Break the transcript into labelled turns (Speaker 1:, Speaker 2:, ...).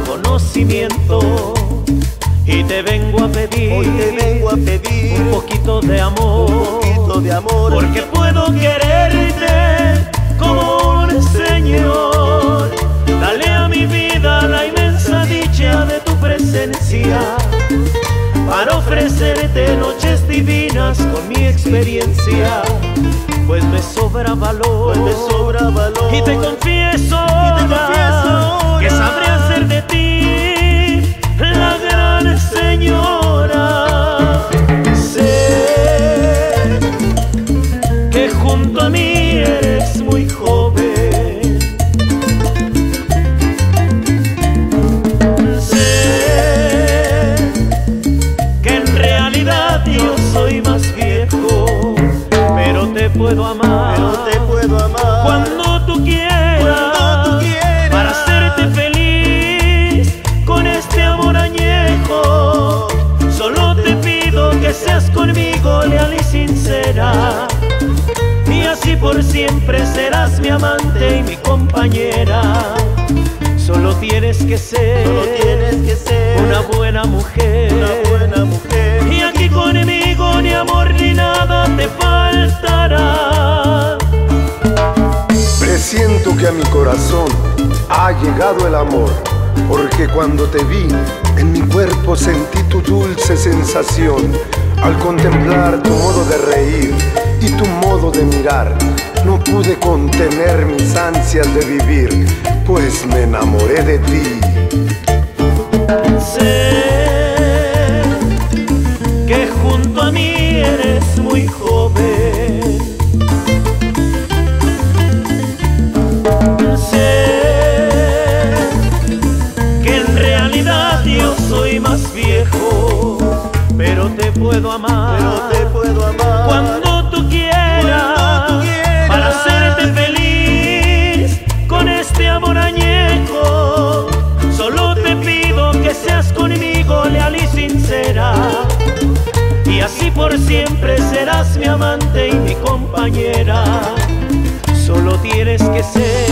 Speaker 1: conocimiento. Y te vengo a pedir,
Speaker 2: hoy te vengo a pedir
Speaker 1: un poquito de amor,
Speaker 2: un poquito de amor,
Speaker 1: porque puedo quererte como un señor. Dale a mi vida la inmensa dicha de tu presencia, para ofrecerte noches divinas con mi experiencia, pues me sobra valor, y te confieso, que sabré hacer de ti la gran señora. Sé que junto a mí eres muy joven, sé que en realidad yo soy más viejo, pero te puedo amar, cuando tú quieras, para hacerte feliz con este amor añejo. Solo te pido que seas conmigo leal y sincera, y así por siempre serás mi amante y mi compañera. Solo tienes que ser una buena mujer, y aquí conmigo ni amor ni nada te faltará.
Speaker 3: Presiento que a mi corazón ha llegado el amor, porque cuando te vi, en mi cuerpo sentí tu dulce sensación. Al contemplar tu modo de reír y tu modo de mirar, no pude contener mis ansias de vivir, pues me enamoré de ti.
Speaker 1: Sé que junto a mí eres muy joven, yo soy más viejo, pero te puedo amar, cuando tú quieras, para hacerte feliz con este amor añejo. Solo te pido que seas conmigo leal y sincera, y así por siempre serás mi amante y mi compañera. Solo tienes que ser